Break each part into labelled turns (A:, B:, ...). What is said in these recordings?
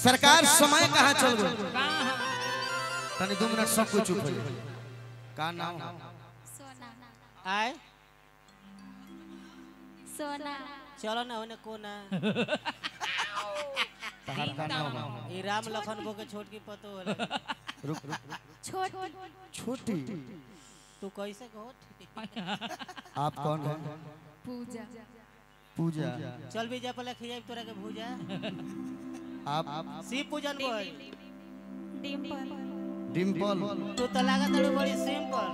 A: सरकार समय कहाँ चल गई? तनी 2 मिनट सब कुछ चुप हो जाए। का नाम?
B: सोना।
C: आए
B: सोना।
C: चलो ना होने कोना
A: तहार का नाम?
C: ये राम लखन बो के छोट की पतो होला।
A: रुक रुक छोटी।
C: तू कैसे कहो?
A: आप कौन है?
B: पूजा।
A: पूजा।
C: चल भी जा पहले खियाई तोरा के भूजा।
A: आप
C: शिव पूजन बोल।
B: डिम्पल।
A: डिम्पल।
C: तू तो लगा तड़ू बड़ी सिंपल।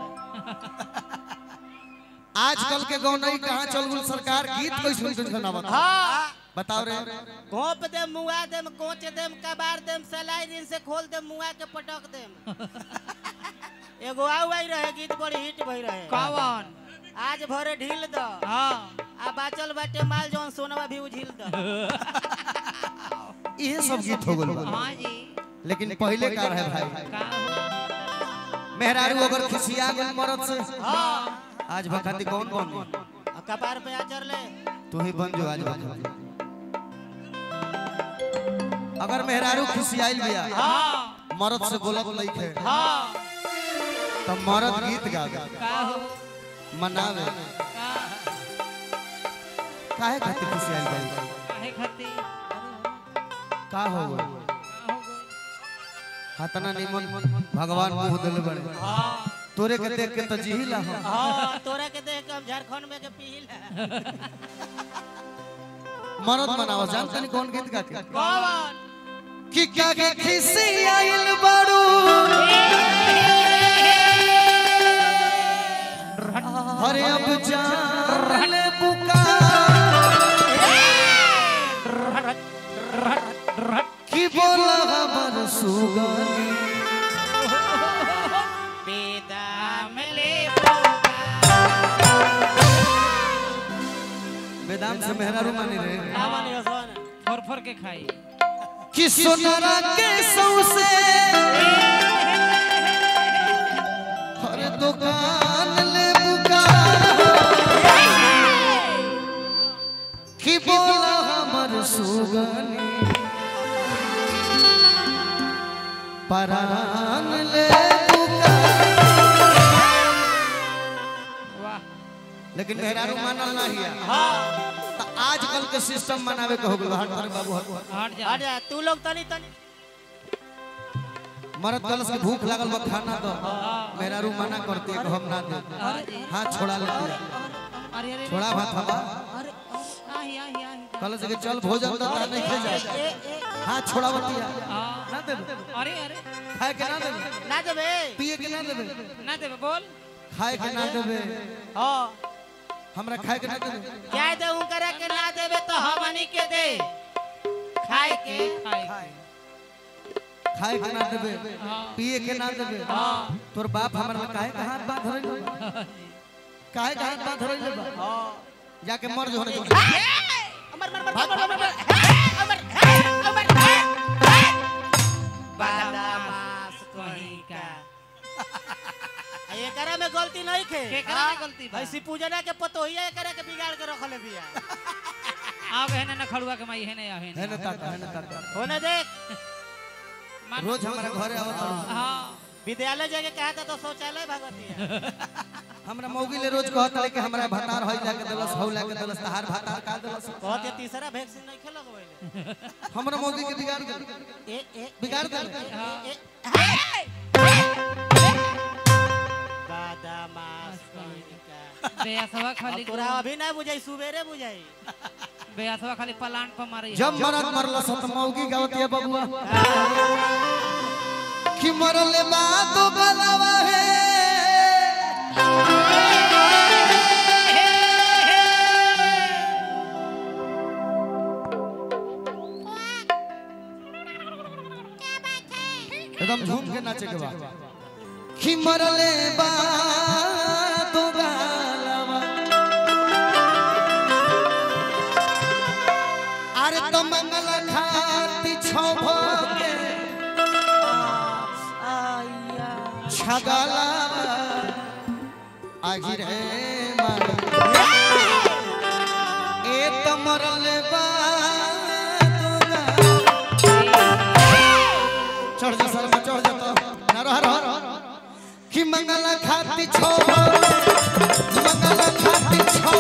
A: आजकल के गौनई कहाँ चल गई सरकार? गीत कैसे सुनावत?
C: हाँ
A: बताओ रे।
C: घोप दे मुआ दे कोच दे कबार दे सलाई दिन से खोल दे मुआ के पटक दे। एगो आई रहे गीत बड़ी हिट भई रहे।
D: कौन?
C: आज भरे ढील द। हां आ बाचल बाटे माल जौन सोनवा भी उझिल द।
A: ये सब गीत हो गल।
D: हां जी।
A: लेकिन पहले का रहे भाई?
D: का हो?
A: मेहरारू अगर खिसिया गल मरद से।
C: हां
A: आज भखाती कौन बन?
C: कबार पे आचर ले।
A: तू ही बन जो आज भखाती। अगर मेहरारू खिसियाइल बिया।
C: हां
A: मरद से बोलत नहीं है।
C: हां
A: तो मरद गीत गावे।
D: का हो?
A: मनावे। काहे खातिर खिसियाइल बिया?
D: काहे खातिर?
A: का हो गई? हतना निमन भगवान मुंह देले बड़े।
C: हां
A: तोरे के देख के तो जिहिला हो।
C: हां तोरा के देख के हम झारखंड में के पीला।
A: मरद मनावा जान तनी कौन गीत गा के?
C: कौन?
A: कि कागे खिसियाइल बाड़ू अरे अब जान ले पुकार कि बोला हमर सुगनी
C: बेदाम ले
A: बेदाम से मेहरारू मानी रे।
C: आवानी हसन
D: फर के खाई।
A: कि सोनारा के सौसे हर दुकान ले कि बोला हमर सुगनी परान ले
D: वाह।
A: लेकिन मेहरारू मानल नहीं है।
C: हां
A: तो आजकल के सिस्टम मनावे के हो गल। हट बाबू हट।
D: हट जा।
C: अरे तू लोग तनी तनी
A: मरद कलश के भूख लागल बा खाना दो। मेहरारू मना करती है कि हम ना दे। हाथ छोड़ा लेती है।
D: अरे अरे
A: छोड़ा भात हवा
D: अरे आही आही आही।
A: कलश के चल भोजन तो नहीं खे जा। हाथ छोड़ा बतिया ना दे।
D: अरे अरे
A: खाए के ना दे।
C: ना देबे
A: पिए के ना देबे।
D: ना देबे बोल।
A: खाए के ना देबे।
C: हां
A: हमरा खाए के ना देबे।
C: क्या दे उनकरा के ना देबे तो हमनी के दे खाए के।
A: खाए के ना देबे। पिए के ना देबे। तोर बाप हमरा काहे का हाथ बांध रही? काहे का हाथ बांध रही? हां जाके मर जो होने।
C: अमर मर मर मर बादामास कहीं का। एकरा में गलती नहीं खे।
D: केकरा में गलती बा?
C: भाई सिपूजना के पतोहिया एकरा के बिगाड़ के रखले बिया।
D: आव है ना खड़ुआ के माई है ना
A: है ना ताता
C: होने देख
A: रोज हमारा घरे आवत।
D: हां
C: विद्यालय जाके कहा था तो शौचालय भगवती है।
A: हमरा मौगी ले रोज कहत रहे कि हमरा भतार होई जाके देलस हौ लाके देलस तहार भतार का देलस।
C: बहुत ये तीसरा वैक्सीन नहीं खेलक होइले।
A: हमरा मौगी के बिगाड़ दे। बिगाड़ दे।
C: बादामास कहीं का।
D: बेयासवा खाली
C: तोरा अभी ना बुझाई सुबेरे बुझाई।
D: बेयासवा खाली पलांट पर मारी।
A: जब मरद मरलस त मौगी गावतिया बबुआ कि मरले बाद गलवा है एकदम झूम के नाचे के बा कि मरले बाद गलवा अरे तो मंगल खाती छौभो के छगला आगी रे मारी ए तो मरले बाद मंगला खाती छो मंगला खाती छो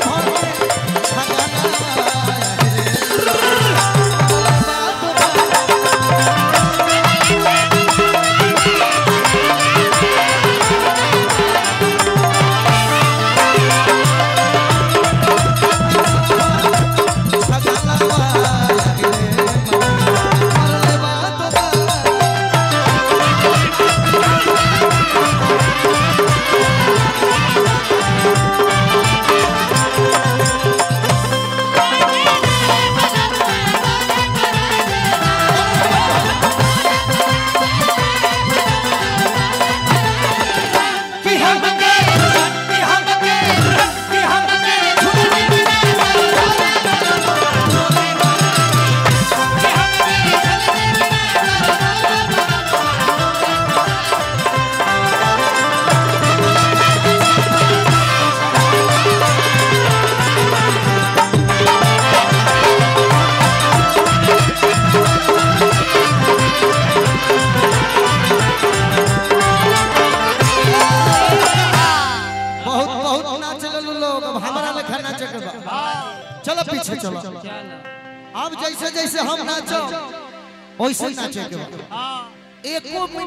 A: चलो पीछे चलो अब जैसे जैसे हम नाचो वैसे नाचे के एको